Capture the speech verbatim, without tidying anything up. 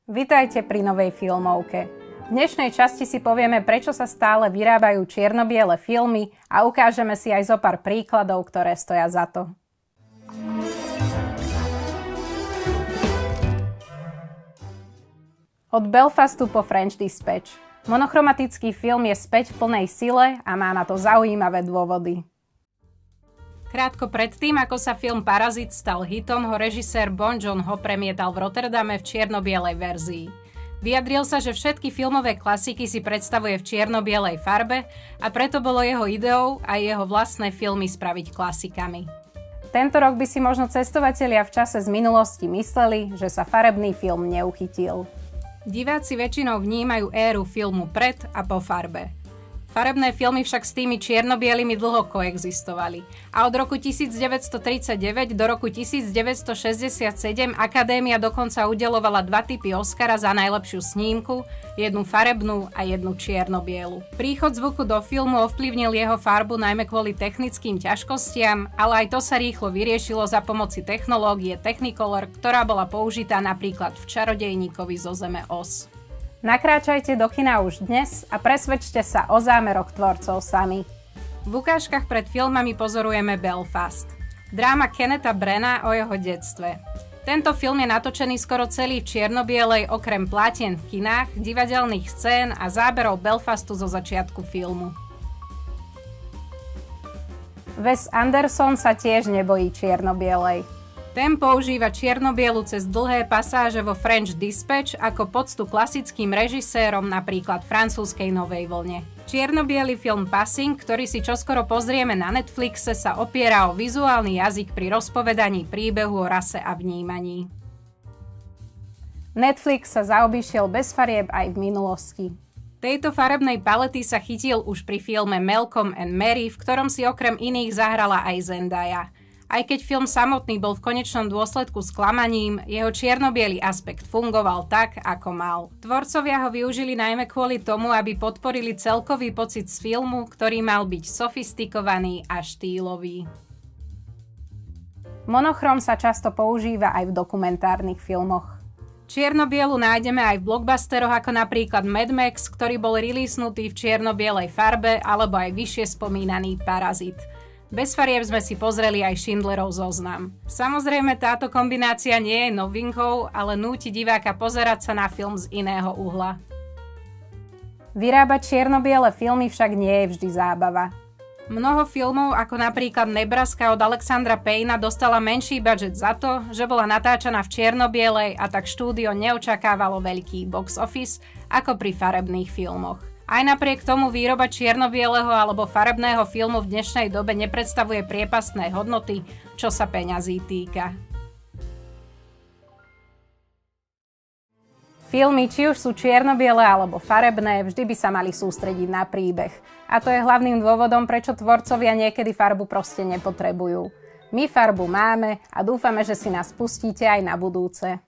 Vitajte pri novej filmovke. V dnešnej časti si povieme, prečo sa stále vyrábajú čierno-biele filmy a ukážeme si aj zo pár príkladov, ktoré stoja za to. Od Belfastu po French Dispatch. Monochromatický film je späť v plnej sile a má na to zaujímavé dôvody. Krátko predtým, ako sa film Parazit stal hitom, ho režisér Bong Joon-ho premietal v Rotterdame v čierno-bielej verzii. Vyjadril sa, že všetky filmové klasiky si predstavuje v čierno-bielej farbe a preto bolo jeho ideou aj jeho vlastné filmy spraviť klasikami. Tento rok by si možno cestovatelia v čase z minulosti mysleli, že sa farebný film neuchytil. Diváci väčšinou vnímajú éru filmu pred a po farbe. Farebné filmy však s tými čierno-bielými dlho koexistovali a od roku devätnásťtridsaťdeväť do roku devätnásťšesťdesiatsedem Akadémia dokonca udeľovala dva typy Oscara za najlepšiu snímku, jednu farebnú a jednu čierno-bielu. Príchod zvuku do filmu ovplyvnil jeho farbu najmä kvôli technickým ťažkostiam, ale aj to sa rýchlo vyriešilo za pomoci technológie Technicolor, ktorá bola použitá napríklad v Čarodejníkovi zo Zeme Oz. Nakráčajte do kina už dnes a presvedčte sa o zámeroch tvorcov sami. V ukážkach pred filmami pozorujeme Belfast. Dráma Kennetha Branagha o jeho detstve. Tento film je natočený skoro celý v čierno-bielej okrem plátien v kinách, divadelných scén a záberov Belfastu zo začiatku filmu. Wes Anderson sa tiež nebojí čierno-bielej. Ten používa čierno-bielu cez dlhé pasáže vo French Dispatch ako poctu klasickým režisérom napríklad francúzskej Novej vlne. Čierno-biely film Passing, ktorý si čoskoro pozrieme na Netflixe, sa opiera o vizuálny jazyk pri rozpovedaní príbehu o rase a vnímaní. Netflix sa zaobíšiel bez farieb aj v minulosti. Tejto farebnej palety sa chytil už pri filme Malcolm and Mary, v ktorom si okrem iných zahrala aj Zendaya. Aj keď film samotný bol v konečnom dôsledku sklamaním, jeho čierno-biely aspekt fungoval tak, ako mal. Tvorcovia ho využili najmä kvôli tomu, aby podporili celkový pocit z filmu, ktorý mal byť sofistikovaný a štýlový. Monochrom sa často používa aj v dokumentárnych filmoch. Čierno-bielu nájdeme aj v blockbusteroch ako napríklad Mad Max, ktorý bol releasenutý v čierno-bielej farbe, alebo aj vyššie spomínaný Parazit. Bez farieb sme si pozreli aj Schindlerov zoznam. Samozrejme, táto kombinácia nie je novinkou, ale núti diváka pozerať sa na film z iného uhla. Vyrábať čierno-biele filmy však nie je vždy zábava. Mnoho filmov, ako napríklad Nebraska od Alexandra Payna, dostala menší budget za to, že bola natáčaná v čierno-bielej a tak štúdio neočakávalo veľký box office ako pri farebných filmoch. Aj napriek tomu výroba čierno-bieleho alebo farebného filmu v dnešnej dobe nepredstavuje priepastné hodnoty, čo sa peňazí týka. Filmy, či už sú čierno-biele alebo farebné, vždy by sa mali sústrediť na príbeh. A to je hlavným dôvodom, prečo tvorcovia niekedy farbu proste nepotrebujú. My farbu máme a dúfame, že si nás pustíte aj na budúce.